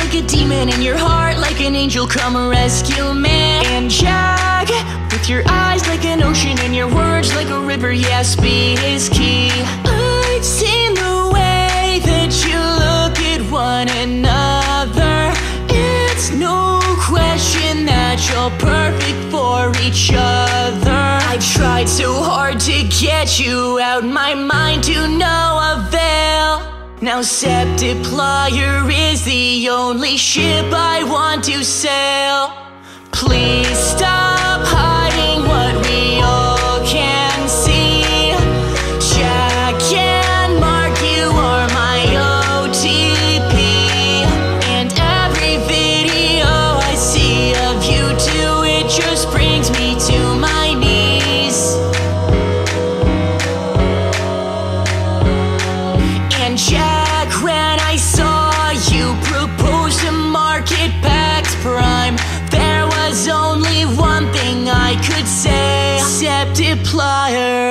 like a demon in your heart, like an angel, come rescue me. And Jack, with your eyes like an ocean and your words like a river, yeah, speed is key. I've seen the way that you look at one another. It's no question that you're perfect for each other. I've tried so hard to get you out my mind to no avail. Now Septiplier is the only ship I want to sail. Please stop hiding what we all can see. Jack and Mark, you are my OTP. And every video I see of you two, it just brings me to my knees. And Jack, when I saw you propose to Mark at PAX Prime, there was only one thing I could say: Septiplier.